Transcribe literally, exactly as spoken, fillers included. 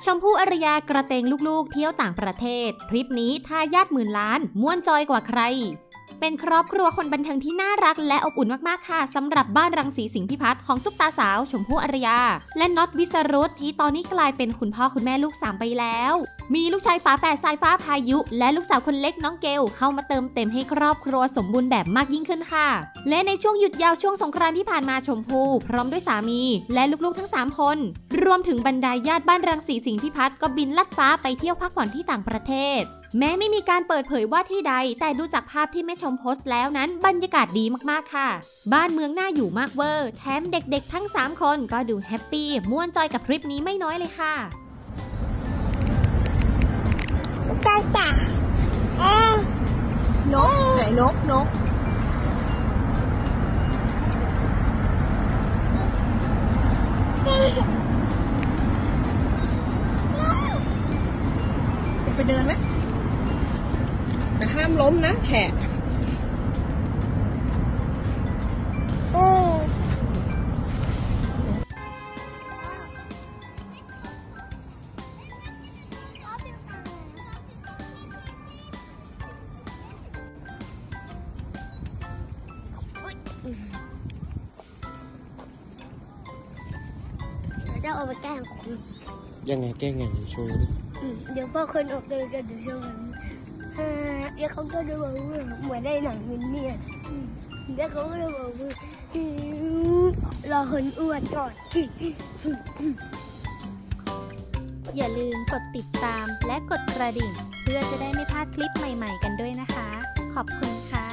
ชมพู่อารยากระเตงลูกๆเที่ยวต่างประเทศทริปนี้ทายาทหมื่นล้านม่วนจอยกว่าใครเป็นครอบครัวคนบันเทิงที่น่ารักและอบอุ่นมากๆค่ะสำหรับบ้านรังสีสิงห์พิพัฒน์ของซุปตาสาวชมพู่อารยาและน็อตวิสรุตที่ตอนนี้กลายเป็นคุณพ่อคุณแม่ลูกสามไปแล้วมีลูกชายฝาแฝดสายฟ้าพายุและลูกสาวคนเล็กน้องเกลเข้ามาเติมเต็มให้ครอบครัวสมบูรณ์แบบมากยิ่งขึ้นค่ะและในช่วงหยุดยาวช่วงสงกรานต์ที่ผ่านมาชมพู่พร้อมด้วยสามีและลูกๆทั้งสามคนรวมถึงบรรดาญาติบ้านรังสีสิงห์พิพัฒน์ก็บินลัดฟ้าไปเที่ยวพักผ่อนที่ต่างประเทศแม้ไม่มีการเปิดเผยว่าที่ใดแต่ดูจากภาพที่แม่ชมโพสต์แล้วนั้นบรรยากาศดีมากๆค่ะบ้านเมืองน่าอยู่มากเวอร์แถมเด็กๆทั้งสามคนก็ดูแฮปปี้ม่วนจอยกับทริปนี้ไม่น้อยเลยค่ะจ้าจ้านกไหนนกนกจะไปเดินไหมแต่ห้ามล้มนะแฉะจะเอาไปแกล้งคนยังไงแกล้งไงโชว์ดิเดี๋ยวพอคนออกเดินกันเดี๋ยวโชว์เดี๋ยวเขาก็จะบอกว่าเหมือนในหนังมินเนี่ยเดี๋ยวเขาก็จะบอกว่ารอคนอ้วนก่อนอย่าลืมกดติดตามและกดกระดิ่งเพื่อจะได้ไม่พลาดคลิปใหม่ๆกันด้วยนะคะขอบคุณค่ะ